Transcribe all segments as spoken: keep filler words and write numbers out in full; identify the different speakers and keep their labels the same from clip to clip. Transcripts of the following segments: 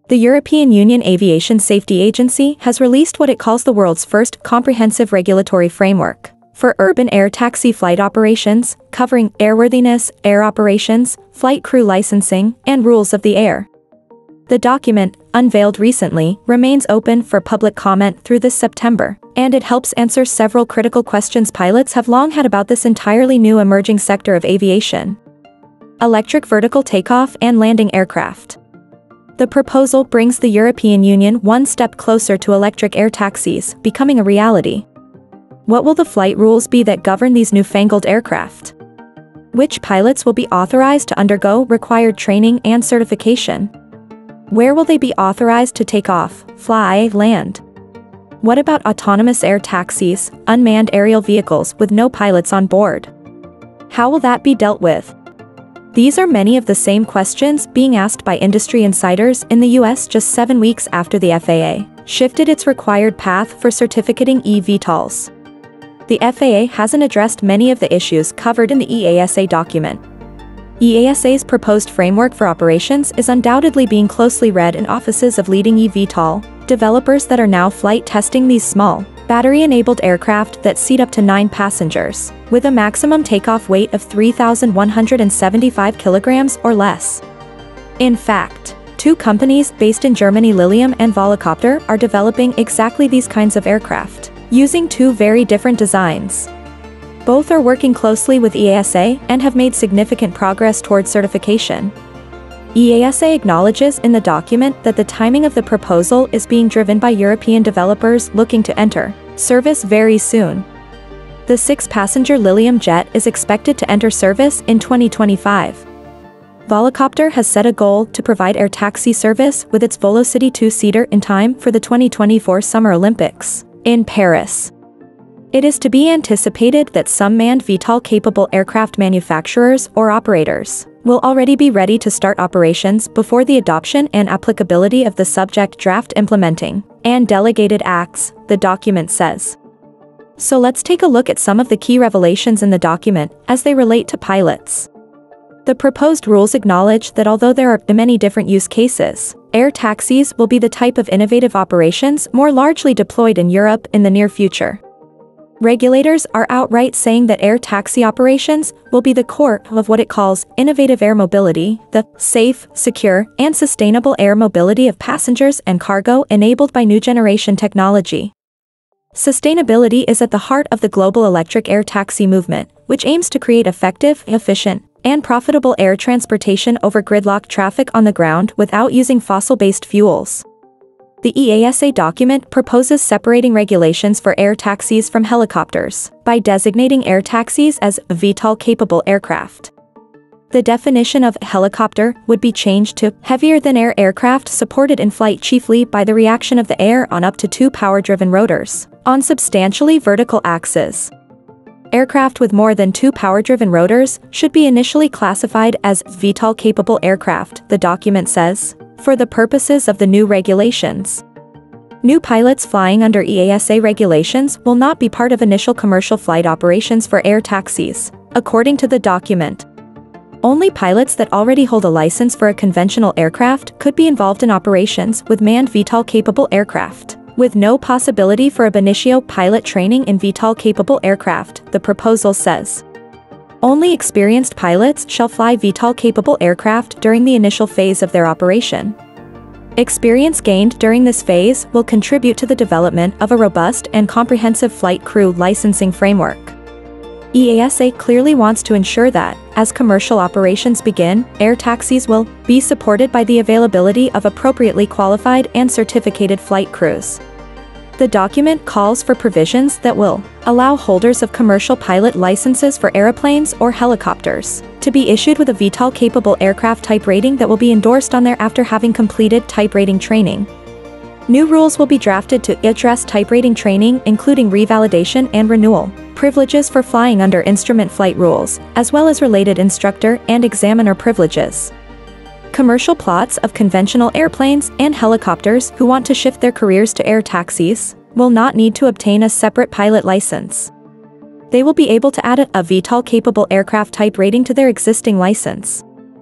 Speaker 1: The European Union Aviation Safety Agency has released what it calls the world's first comprehensive regulatory framework for urban air taxi flight operations, covering airworthiness, air operations, flight crew licensing, and rules of the air. The document, unveiled recently, remains open for public comment through this September, and it helps answer several critical questions pilots have long had about this entirely new emerging sector of aviation: electric vertical takeoff and landing aircraft. The proposal brings the European Union one step closer to electric air taxis becoming a reality. What will the flight rules be that govern these newfangled aircraft? Which pilots will be authorized to undergo required training and certification? Where will they be authorized to take off, fly, land? What about autonomous air taxis, unmanned aerial vehicles with no pilots on board? How will that be dealt with? These are many of the same questions being asked by industry insiders in the U S just seven weeks after the F A A shifted its required path for certificating eVTOLs. The F A A hasn't addressed many of the issues covered in the E A S A document. E A S A's proposed framework for operations is undoubtedly being closely read in offices of leading eVTOL developers that are now flight testing these small, battery-enabled aircraft that seat up to nine passengers, with a maximum takeoff weight of three thousand one hundred seventy-five kilograms or less. In fact, two companies based in Germany, Lilium and Volocopter, are developing exactly these kinds of aircraft, using two very different designs. Both are working closely with E A S A and have made significant progress towards certification. E A S A acknowledges in the document that the timing of the proposal is being driven by European developers looking to enter service very soon. The six-passenger Lilium jet is expected to enter service in twenty twenty-five. Volocopter has set a goal to provide air taxi service with its Volocity two-seater in time for the twenty twenty-four Summer Olympics in Paris. It is to be anticipated that some manned V TOL-capable aircraft manufacturers or operators will already be ready to start operations before the adoption and applicability of the subject draft implementing and delegated acts, the document says. So let's take a look at some of the key revelations in the document as they relate to pilots. The proposed rules acknowledge that although there are many different use cases, air taxis will be the type of innovative operations more largely deployed in Europe in the near future. Regulators are outright saying that air taxi operations will be the core of what it calls innovative air mobility, the safe, secure, and sustainable air mobility of passengers and cargo enabled by new generation technology. Sustainability is at the heart of the global electric air taxi movement, which aims to create effective, efficient, and profitable air transportation over gridlock traffic on the ground without using fossil-based fuels. The E A S A document proposes separating regulations for air taxis from helicopters by designating air taxis as V TOL-capable aircraft. The definition of helicopter would be changed to heavier-than-air aircraft supported in flight chiefly by the reaction of the air on up to two power-driven rotors on substantially vertical axes. Aircraft with more than two power-driven rotors should be initially classified as V TOL-capable aircraft, the document says, for the purposes of the new regulations. New pilots flying under E A S A regulations will not be part of initial commercial flight operations for air taxis, according to the document. Only pilots that already hold a license for a conventional aircraft could be involved in operations with manned V TOL-capable aircraft, with no possibility for ab initio pilot training in V TOL-capable aircraft, the proposal says. Only experienced pilots shall fly V TOL-capable aircraft during the initial phase of their operation. Experience gained during this phase will contribute to the development of a robust and comprehensive flight crew licensing framework. E A S A clearly wants to ensure that, as commercial operations begin, air taxis will be supported by the availability of appropriately qualified and certificated flight crews. The document calls for provisions that will allow holders of commercial pilot licenses for airplanes or helicopters to be issued with a V TOL-capable aircraft type rating that will be endorsed on there after having completed type rating training. New rules will be drafted to address type rating training, including revalidation and renewal, privileges for flying under instrument flight rules, as well as related instructor and examiner privileges. Commercial plots of conventional airplanes and helicopters who want to shift their careers to air taxis will not need to obtain a separate pilot license. They will be able to add a V TOL-capable aircraft type rating to their existing license.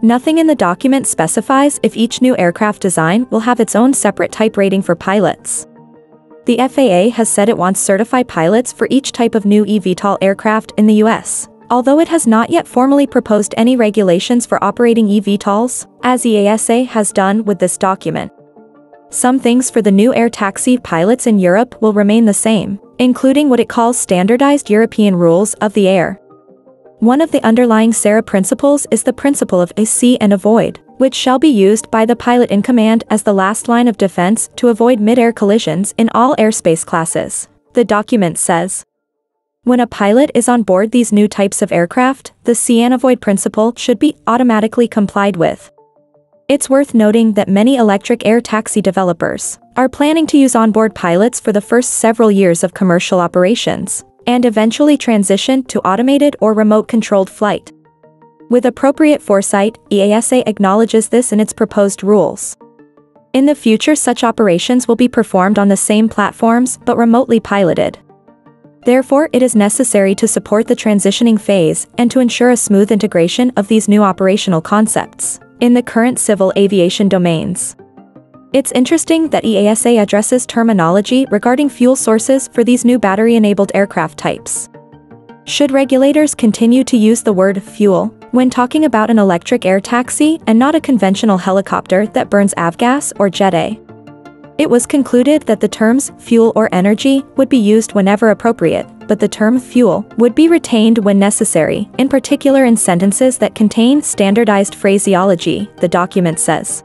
Speaker 1: Nothing in the document specifies if each new aircraft design will have its own separate type rating for pilots. The F A A has said it wants certified pilots for each type of new eVTOL aircraft in the U S, although it has not yet formally proposed any regulations for operating eVTOLs, as E A S A has done with this document. Some things for the new air taxi pilots in Europe will remain the same, including what it calls standardized European rules of the air. One of the underlying S A R A principles is the principle of see and avoid, which shall be used by the pilot in command as the last line of defense to avoid mid-air collisions in all airspace classes, the document says. When a pilot is on board these new types of aircraft, the see and avoid principle should be automatically complied with. It's worth noting that many electric air taxi developers are planning to use onboard pilots for the first several years of commercial operations, and eventually transition to automated or remote-controlled flight. With appropriate foresight, E A S A acknowledges this in its proposed rules. In the future, such operations will be performed on the same platforms but remotely piloted. Therefore, it is necessary to support the transitioning phase and to ensure a smooth integration of these new operational concepts in the current civil aviation domains. It's interesting that E A S A addresses terminology regarding fuel sources for these new battery-enabled aircraft types. Should regulators continue to use the word fuel when talking about an electric air taxi and not a conventional helicopter that burns avgas or jet A? It was concluded that the terms fuel or energy would be used whenever appropriate, but the term fuel would be retained when necessary, in particular in sentences that contain standardized phraseology, the document says.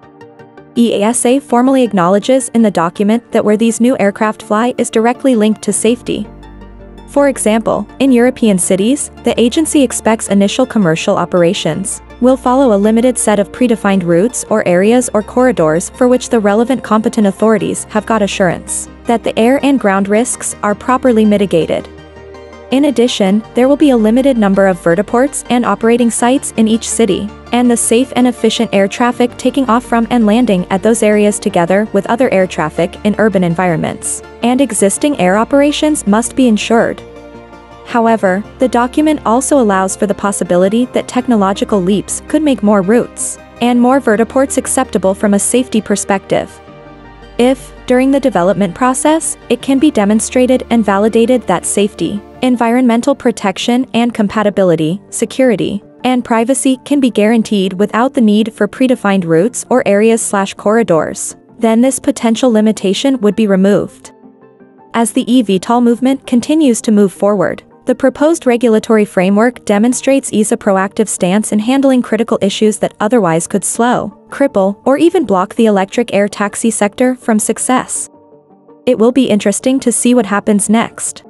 Speaker 1: E A S A formally acknowledges in the document that where these new aircraft fly is directly linked to safety. For example, in European cities, the agency expects initial commercial operations will follow a limited set of predefined routes or areas or corridors for which the relevant competent authorities have got assurance that the air and ground risks are properly mitigated. In addition, there will be a limited number of vertiports and operating sites in each city, and the safe and efficient air traffic taking off from and landing at those areas together with other air traffic in urban environments and existing air operations must be ensured. However, the document also allows for the possibility that technological leaps could make more routes and more vertiports acceptable from a safety perspective. If, during the development process, it can be demonstrated and validated that safety, environmental protection and compatibility, security, and privacy can be guaranteed without the need for predefined routes or areas slash corridors, then this potential limitation would be removed. As the eVTOL movement continues to move forward, the proposed regulatory framework demonstrates E A S A's proactive stance in handling critical issues that otherwise could slow, cripple, or even block the electric air taxi sector from success. It will be interesting to see what happens next.